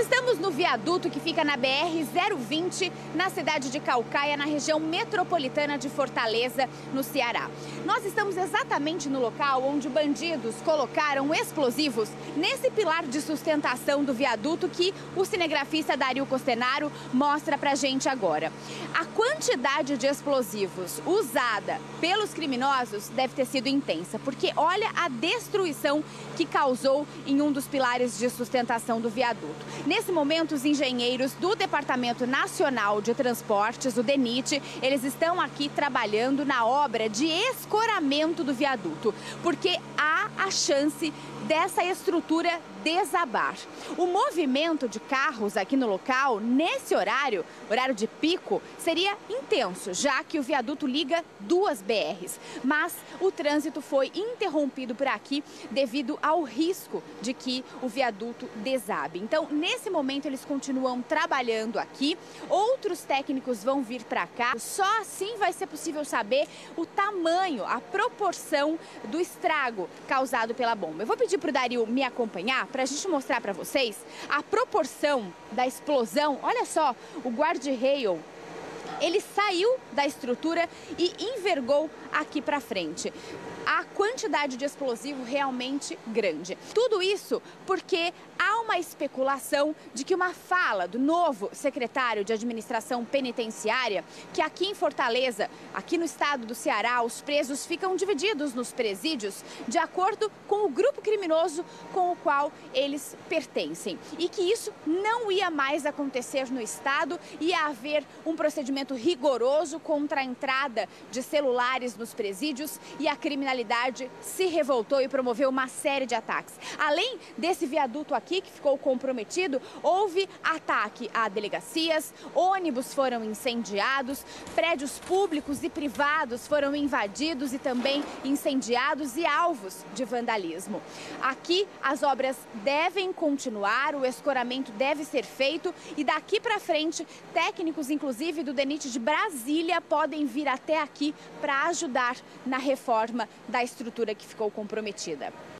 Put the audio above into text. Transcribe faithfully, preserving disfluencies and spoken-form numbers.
estamos no viaduto que fica na B R zero vinte, na cidade de Caucaia, na região metropolitana de Fortaleza, no Ceará. Nós estamos exatamente no local onde bandidos colocaram explosivos nesse pilar de sustentação do viaduto que o cinegrafista Dario Costenaro mostra pra gente agora. A quantidade de explosivos usada pelos criminosos deve ter sido intensa, porque olha a destruição que causou em um dos pilares de sustentação do viaduto. Nesse momento, os engenheiros do Departamento Nacional de Transportes, o DENIT, eles estão aqui trabalhando na obra de escoramento do viaduto, porque há a chance dessa estrutura desabar. O movimento de carros aqui no local, nesse horário, horário de pico, seria intenso, já que o viaduto liga duas B Rs. Mas o trânsito foi interrompido por aqui devido ao risco de que o viaduto desabe. Então, nesse momento, eles continuam trabalhando aqui. Outros técnicos vão vir para cá. Só assim vai ser possível saber o tamanho, a proporção do estrago causado pela bomba. Eu vou pedir para o Dario me acompanhar para a gente mostrar para vocês a proporção da explosão. Olha só, o guarda-rail, ele saiu da estrutura e envergou aqui para frente. A quantidade de explosivo realmente grande. Tudo isso porque há uma especulação de que uma fala do novo secretário de Administração Penitenciária, que aqui em Fortaleza, aqui no estado do Ceará, os presos ficam divididos nos presídios de acordo com o grupo criminoso com o qual eles pertencem. E que isso não ia mais acontecer no estado, ia haver um procedimento rigoroso contra a entrada de celulares nos presídios e a criminalidade se revoltou e promoveu uma série de ataques. Além desse viaduto aqui que ficou comprometido, houve ataque a delegacias, ônibus foram incendiados, prédios públicos e privados foram invadidos e também incendiados e alvos de vandalismo. Aqui as obras devem continuar, o escoramento deve ser feito e daqui para frente técnicos, inclusive do DENIT de Brasília, podem vir até aqui para ajudar na reforma da estrutura que ficou comprometida.